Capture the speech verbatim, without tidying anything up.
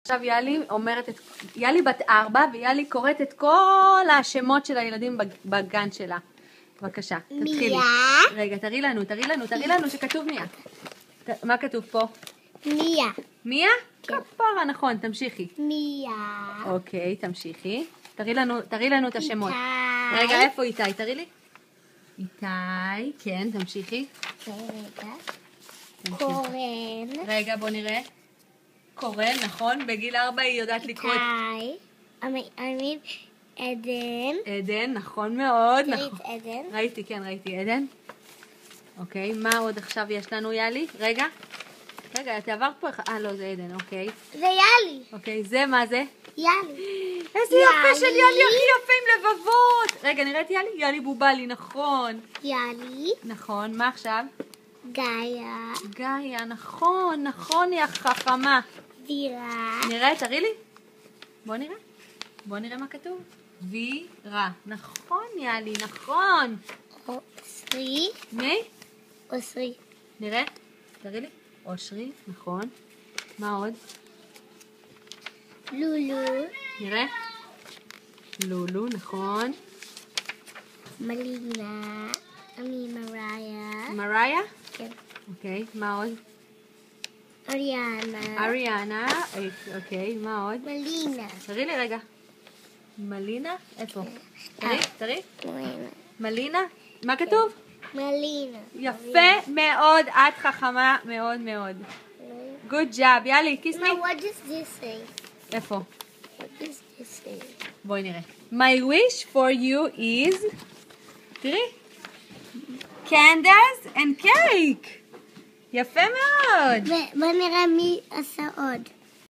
עכשיו יאלי אומרת, את... יאלי בת ארבע, ויאלי קוראת את כל השמות של הילדים בגן שלה. בבקשה, תתחילי. מיה. רגע, תראי לנו, תראי לנו, תראי לנו שכתוב מיה. ת... מה כתוב פה? מיה. מיה? כן. כפרה, נכון, תמשיכי. מיה. אוקיי, תמשיכי. תראי לנו, תראי לנו את השמות. איתי. רגע, איפה איתי? תראי לי. איתי, כן, תמשיכי. רגע. תמשיכי. קורן. רגע, בוא נראה. קורן, נכון? בגיל ארבע היא יודעת לקרוא את... איתי. אני עדן. עדן, נכון מאוד. תראי נכון. את עדן. ראיתי, כן, ראיתי. עדן. אוקיי, מה עוד עכשיו יש לנו, יאלי? רגע. רגע, את עברת פה... אה, לא, זה עדן, אוקיי. זה יאלי. אוקיי, זה מה זה? יאלי. איזה יפה של יאלי, הכי יפה עם לבבות. רגע, נראית יאלי? יאלי בובלי, נכון. יאלי. נכון, מה עכשיו? גאיה. גאיה, נכון, נכון, היא החכמה. וירה. נראה, תראי לי. בוא נראה. בוא נראה מה כתוב. וירה. נכון, יאלי, נכון. אושרי. מי? אושרי. נראה. תראי לי. אושרי, נכון. מה עוד? לולו. נראה. לולו, נכון. מלינה. אני מריה. מריה? כן. אוקיי, מה עוד? אריאנה. אריאנה. אוקיי, מה עוד? מלינה. תראי לי רגע. מלינה? איפה? תראי, תראי. מלינה. מלינה? מה כתוב? מלינה. יפה מאוד, את חכמה מאוד מאוד. Good job, יאלי, kiss me. Now what does this say? איפה? What does this say? בואי נראה. My wish for you is... תראי. Candles and cake. יפה מאוד. בוא נראה מי עשה עוד.